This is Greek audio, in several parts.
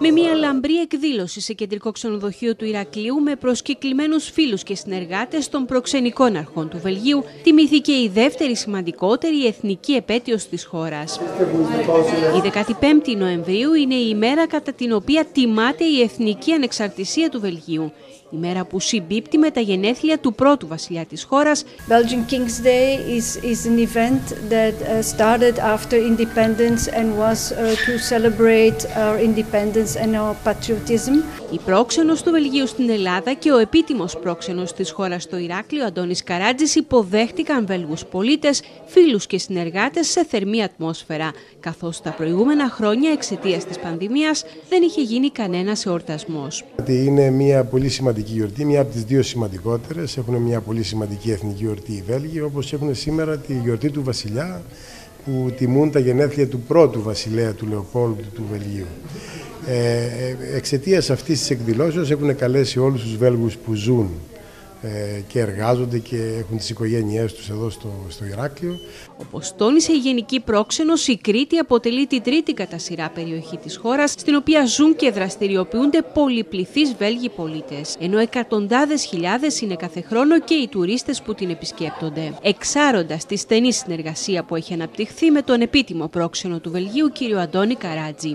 Με μια λαμπρή εκδήλωση σε κεντρικό ξενοδοχείο του Ηρακλείου με προσκεκλημένους φίλους και συνεργάτες των προξενικών αρχών του Βελγίου, τιμήθηκε η δεύτερη σημαντικότερη εθνική επέτειος της χώρας. Η 15η Νοεμβρίου είναι η ημέρα κατά την οποία τιμάται η εθνική ανεξαρτησία του Βελγίου. Η μέρα που συμπίπτει με τα γενέθλια του πρώτου βασιλιά της χώρας. Belgian King's Day is an event that started after independence and was to celebrate our independence and our patriotism. Η πρόξενος του Βελγίου στην Ελλάδα και ο επίτιμος πρόξενος της χώρας στο Ηράκλειο, Αντώνης Καράτζης, υποδέχτηκαν Βέλγους πολίτες, φίλους και συνεργάτες σε θερμή ατμόσφαιρα, καθώς τα προηγούμενα χρόνια εξαιτίας της πανδημίας δεν είχε γίνει κανένας εορτασμός. Είναι μια πολύ σημαντική γιορτή, μια από τις δύο σημαντικότερες. Έχουν μια πολύ σημαντική εθνική γιορτή οι Βέλγοι, όπως έχουν σήμερα τη γιορτή του Βασιλιά, που τιμούν τα γενέθλια του πρώτου βασιλέα, του Λεοπόλδου του Βελγίου. Εξαιτίας αυτής της εκδηλώσεως έχουν καλέσει όλους τους Βέλγους που ζουν και εργάζονται και έχουν τις οικογένειές τους εδώ στο Ηράκλειο. Όπως τόνισε η Γενική Πρόξενος, η Κρήτη αποτελεί τη τρίτη κατά σειρά περιοχή της χώρας, στην οποία ζουν και δραστηριοποιούνται πολυπληθείς Βέλγοι πολίτες, ενώ εκατοντάδες χιλιάδες είναι κάθε χρόνο και οι τουρίστες που την επισκέπτονται. Εξάροντας τη στενή συνεργασία που έχει αναπτυχθεί με τον επίτιμο πρόξενο του Βελγίου, κύριο Αντώνη Καράτζη.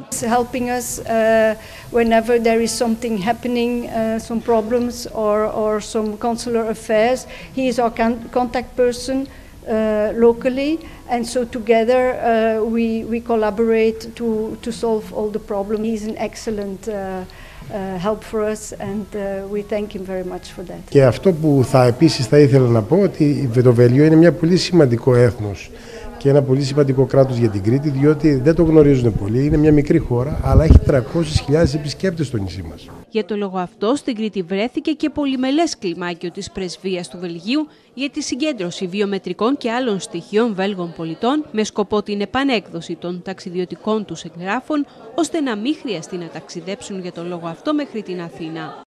Consular affairs. He is our contact person locally, and so together we collaborate to solve all the problems. He is an excellent help for us, and we thank him very much for that. Και αυτό που επίσης θα ήθελα να πω, ότι το Βέλγιο είναι μια πολύ σημαντικό έθνος και ένα πολύ σημαντικό κράτος για την Κρήτη, διότι δεν το γνωρίζουν πολλοί. Είναι μια μικρή χώρα, αλλά έχει 300.000 επισκέπτες στο νησί μας. Για το λόγο αυτό, στην Κρήτη βρέθηκε και πολυμελές κλιμάκιο της Πρεσβείας του Βελγίου για τη συγκέντρωση βιομετρικών και άλλων στοιχείων Βέλγων πολιτών με σκοπό την επανέκδοση των ταξιδιωτικών τους εγγράφων, ώστε να μην χρειαστεί να ταξιδέψουν για το λόγο αυτό μέχρι την Αθήνα.